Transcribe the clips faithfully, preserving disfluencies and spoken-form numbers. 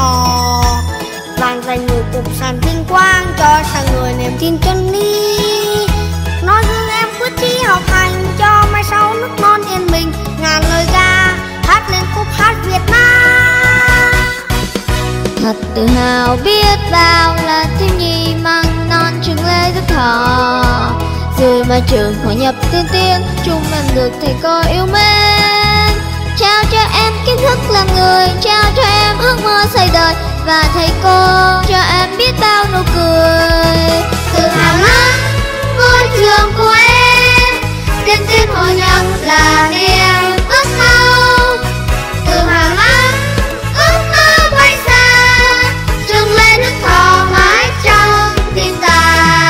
thọ. Vang danh người cộng sản vinh quang, cho sang người niềm tin chân lý. Nói gương em quyết chí học hành, cho mai sau nước non yên bình. Ngàn lời ca hát lên khúc hát Việt Nam. Thật tự hào biết bao là thiếu nhi măng non trường Lê Đức Thọ. Rồi mà trường hội nhập tiên tiến, chúng em được thầy cô yêu mến. Trao cho em kiến thức làm người, trao cho em ước mơ xây đời. Và thầy cô cho em biết bao nụ cười. Tự hào lắm ngôi trường của em, tiên tiến hội nhập là niềm ước mơ. Tự hào lắm ước mơ bay xa, trường Lê Đức Thọ mãi trong tim ta.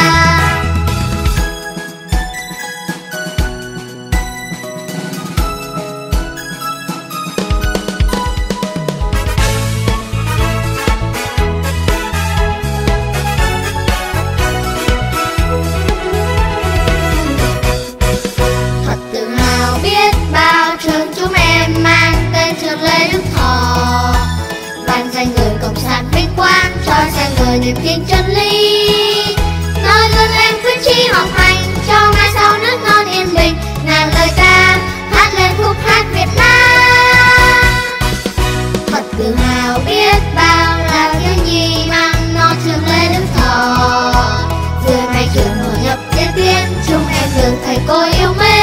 Trường chúng em mang tên trường Lê Đức Thọ, vang danh người cộng sản vinh quang, cho sang người niềm tin chân lý. Nói gương em quyết chí học hành, cho mai sau nước non yên bình. Ngàn lời ca hát lên khúc hát Việt Nam. Thật tự hào biết bao là thiếu nhi mang non trường Lê Đức Thọ. Dưới hai trường hội nhập tiên tiến, chúng em được thầy cô yêu mến.